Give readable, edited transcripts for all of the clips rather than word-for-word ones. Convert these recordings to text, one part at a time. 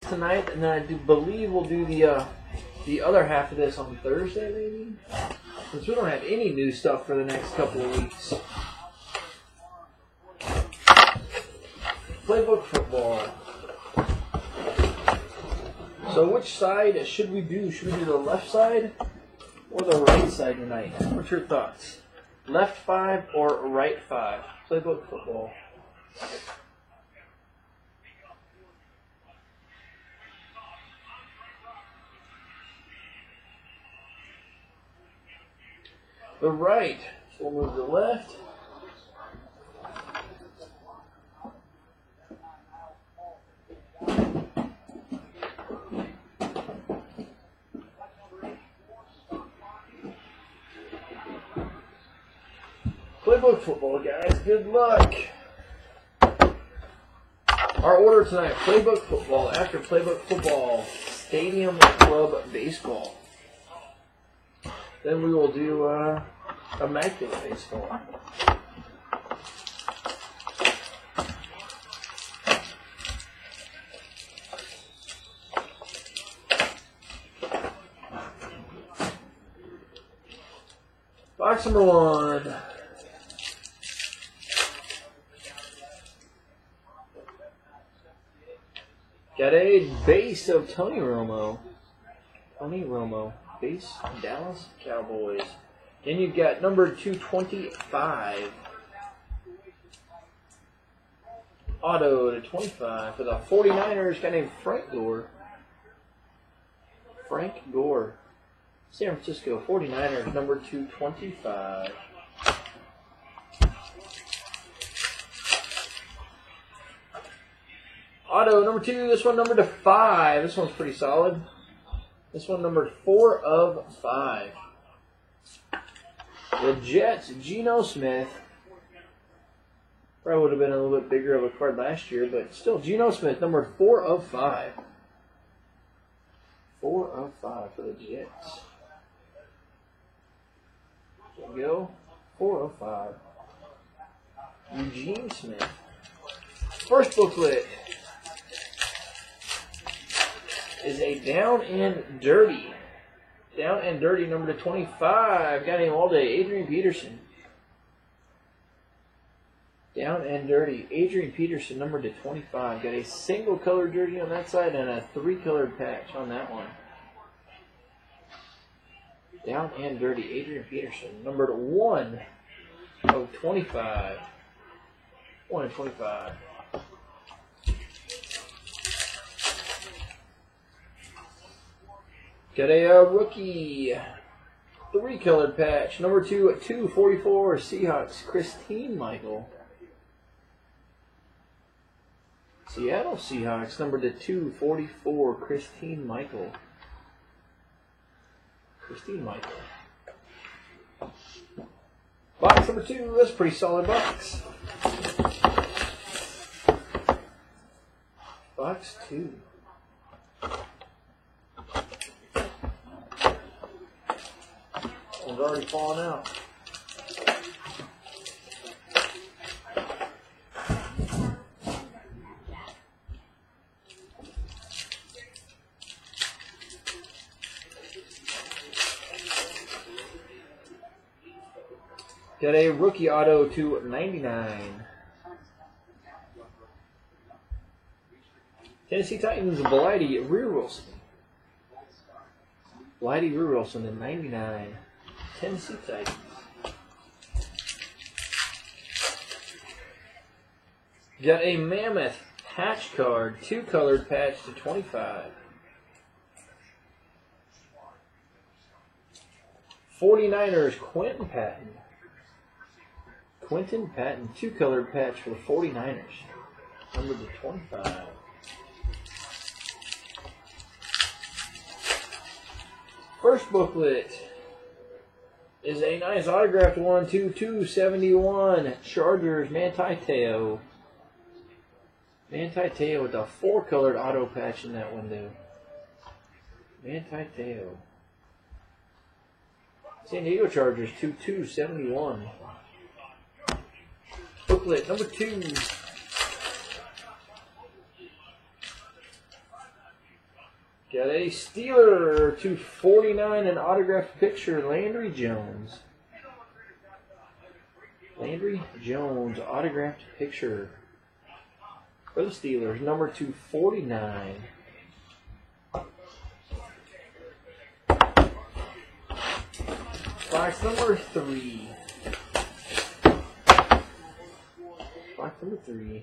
tonight, and then I do believe we'll do the other half of this on Thursday, maybe? Since we don't have any new stuff for the next couple of weeks. Playbook football. So which side should we do? Should we do the left side or the right side tonight? What's your thoughts? Left 5 or right 5? Playbook football. The right. So we'll move to the left. Playbook football, guys. Good luck. Our order tonight, Playbook football. After Playbook football, Stadium Club baseball. Then we will do Immaculate baseball. Box number 1. Got a base of Tony Romo. Tony Romo. Base, Dallas Cowboys. Then you've got number 225. Auto to 25 for the 49ers. Guy named Frank Gore. Frank Gore. San Francisco 49ers, number 225. Auto number 2. This one number 5. This one's pretty solid. This one numbered 4 of 5. The Jets, Geno Smith. Probably would have been a little bit bigger of a card last year, but still, Geno Smith, numbered 4 of 5. 4 of 5 for the Jets. There we go. 4 of 5. Eugene Smith. First booklet is a Down and Dirty. Down and Dirty, number 25. Got him all day. Adrian Peterson. Down and Dirty. Adrian Peterson, number 25. Got a single colored jersey on that side and a 3-colored patch on that one. Down and Dirty. Adrian Peterson, number 1 of 25. 1 of 25. Got a rookie 3-colored patch. Number 2 at 244 Seahawks. Christine Michael. Seattle Seahawks. Number 244 Christine Michael. Christine Michael. Box number 2. That's a pretty solid box. Box 2. One's already falling out. Got a rookie auto to 99. Tennessee Titans, Blighty Rear Wilson. Blighty Rear Wilson in 99. Tennessee Titans. Got a Mammoth patch card, 2-colored patch to 25. 49ers, Quentin Patton. Quentin Patton, 2-colored patch for the 49ers. Number to 25. First booklet is a nice autographed one, 2/271 Chargers, Manti Te'o. Manti Te'o with a 4-colored auto patch in that window. Manti Te'o. San Diego Chargers, 2/271. Booklet number 2. Got a Steeler /49, an autographed picture, Landry Jones. Landry Jones, autographed picture for the Steelers, number /49. Box number 3. Box number 3.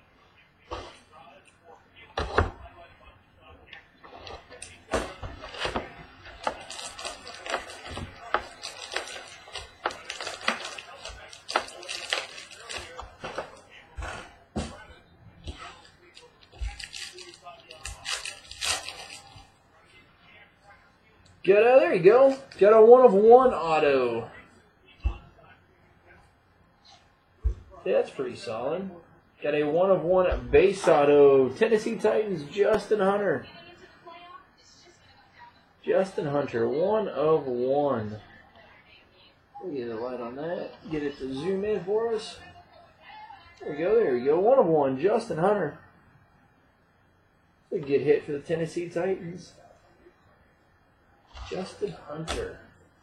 There you go. Got a 1/1 auto. Yeah, that's pretty solid. Got a 1/1 base auto. Tennessee Titans, Justin Hunter. Justin Hunter, 1/1. We'll get a light on that. Get it to zoom in for us. There we go, there you go. 1/1, Justin Hunter. A good hit for the Tennessee Titans. Justin Hunter.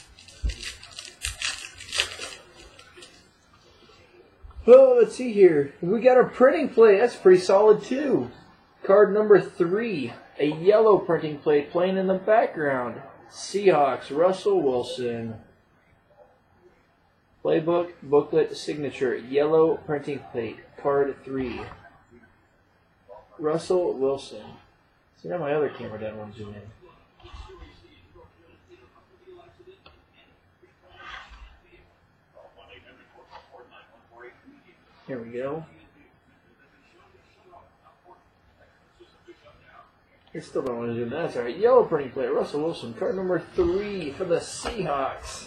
Well, let's see here. We got a printing plate. That's pretty solid too. Card number 3. A yellow printing plate playing in the background. Seahawks, Russell Wilson. Playbook, booklet, signature. Yellow printing plate. Card 3. Russell Wilson. See, now my other camera doesn't want to zoom in. Here we go. You still don't want to zoom. That's all right. Yellow printing plate. Russell Wilson. Card number 3 for the Seahawks.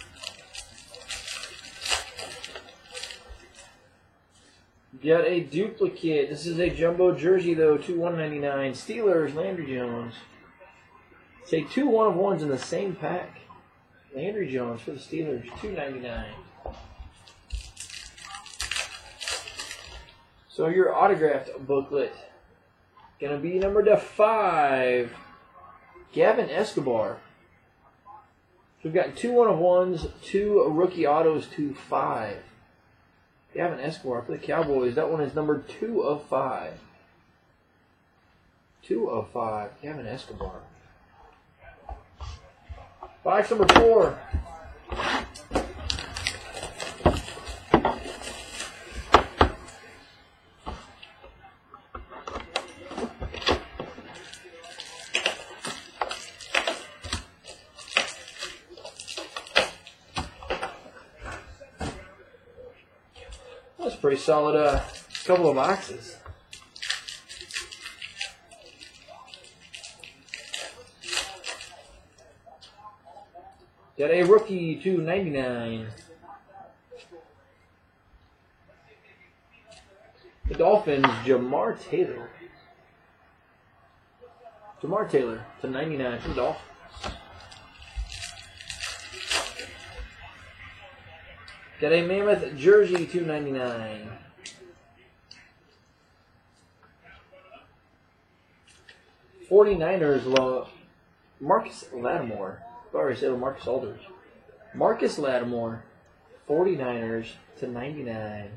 Got a duplicate. This is a jumbo jersey though. 2/199. Steelers. Landry Jones. Say 2 1/1s in the same pack. Landry Jones for the Steelers. $2.99. So your autographed booklet gonna be number /5. Gavin Escobar. So we've got 2 1/1s, 2 rookie autos /5. Gavin Escobar for the Cowboys. That one is number 2/5. 2/5. Gavin Escobar. Box number 4. That's pretty solid couple of boxes. Got a rookie /99. The Dolphins, Jamar Taylor. Jamar Taylor /99 for the Dolphins. Got a Mammoth jersey /299. '49ers, Marcus Lattimore. Sorry, I said Marcus Aldridge. Marcus Lattimore, 49ers /99.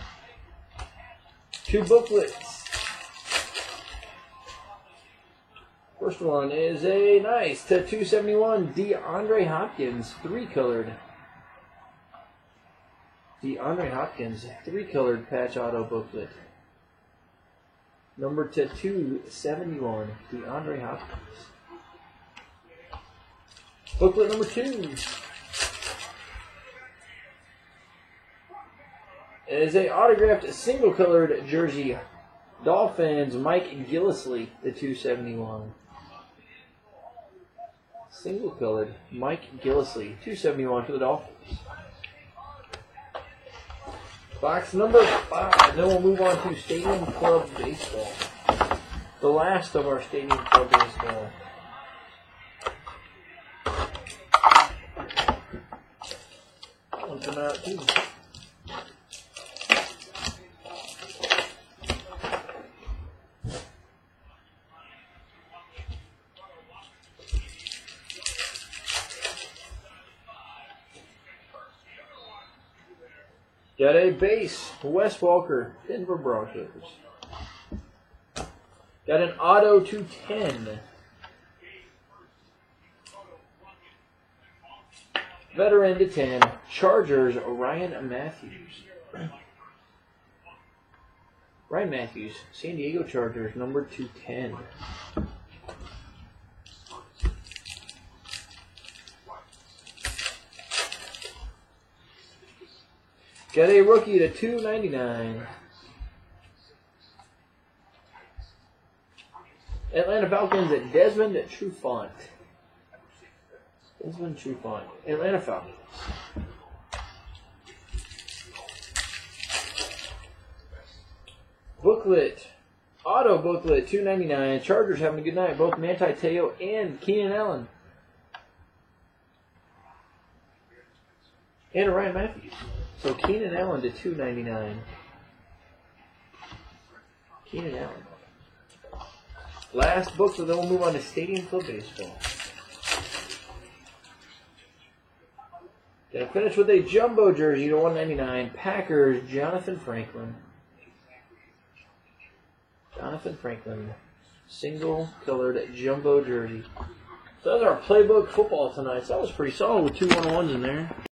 2 booklets. First one is a nice /271 DeAndre Hopkins, 3-colored. DeAndre Hopkins, 3-colored patch auto booklet. Number /271, DeAndre Hopkins. Booklet number 2 is a autographed single-colored jersey. Dolphins, Mike Gillislee, /271. Single-colored Mike Gillislee, /271 for the Dolphins. Box number 5. Then we'll move on to Stadium Club Baseball. The last of our Stadium Club Baseball. That one come out too. Got a base, Wes Walker, Denver Broncos. Got an auto 210. Veteran to 10, Chargers, Ryan Matthews. Ryan Matthews, San Diego Chargers, number 210. Got a rookie to 299. Atlanta Falcons at Desmond Trufant. Desmond Trufant. Atlanta Falcons. Booklet. Auto booklet, $2.99. Chargers having a good night. Both Manti Te'o and Keenan Allen. And Ryan Matthews. So Keenan Allen to $2.99. Keenan Allen. Last booklet, then we'll move on to Stadium Club Baseball. Gonna finish with a jumbo jersey to $1.99. Packers, Jonathan Franklin. Jonathan Franklin, single colored jumbo jersey. So that's our playbook football tonight. So that was pretty solid with 2 1-1s in there.